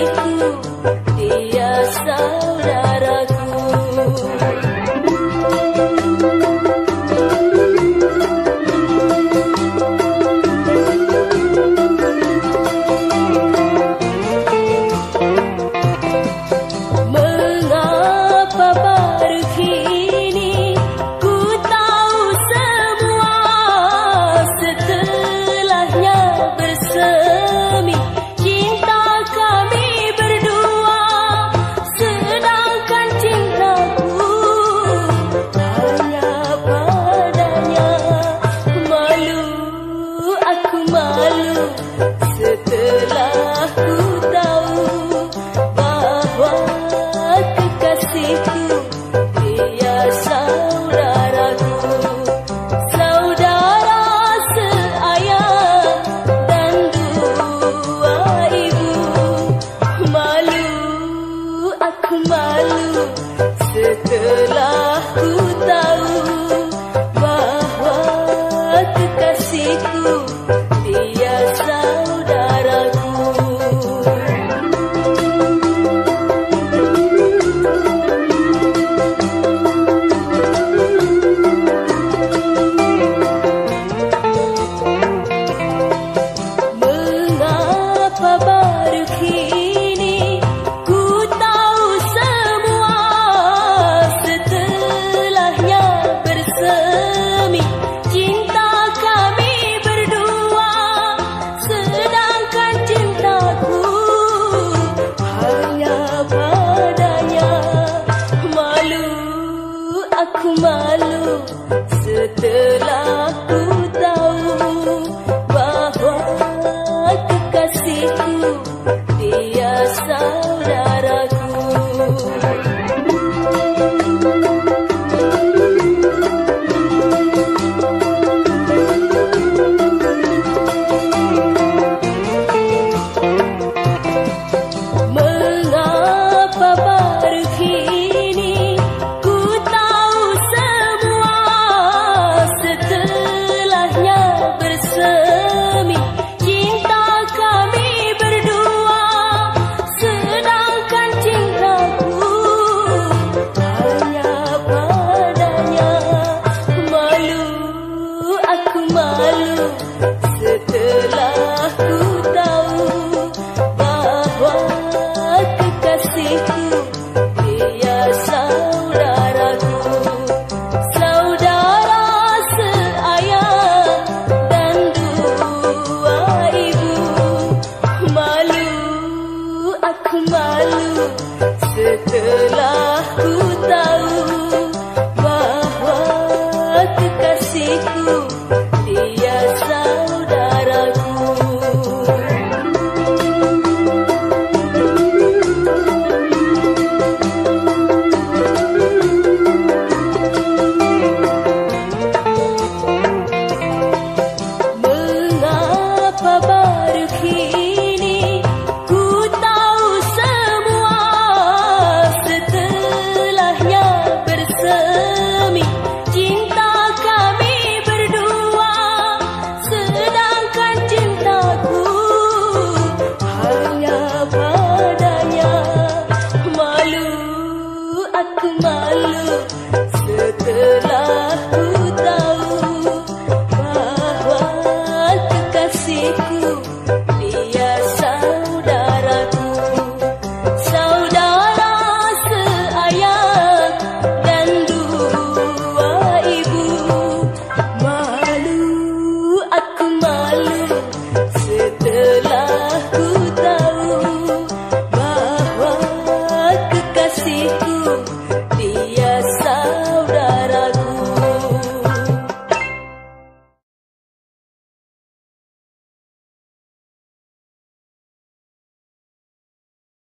kekasihku, dia saudaraku. Mengapa baru kini ku tahu semua, setelahnya bersemi cinta kami berdua, sedangkan cintaku hanya padanya. Malu, aku malu setelah ku tahu bahwa kekasihku dia saudaraku, saudara seayah dan dua ibu. Malu, aku malu setelah ku tahu bahwa kekasihku dia saudaraku. Mengapa baru kini ku tahu semua, setelahnya bersemi cinta kami berdua, sedangkan cintaku hanya padanya. Malu, aku malu setelah ku tahu bahwa kekasihku dia saudaraku. Mengapa baru kini ku tahu semua, setelahnya bersemi cinta kami berdua, sedangkan cintaku hanya padanya. Malu, aku malu setelah ku tahu bahwa kekasihku dia saudaraku, saudara seayah dan dua ibu. Malu, aku malu setelah ku tahu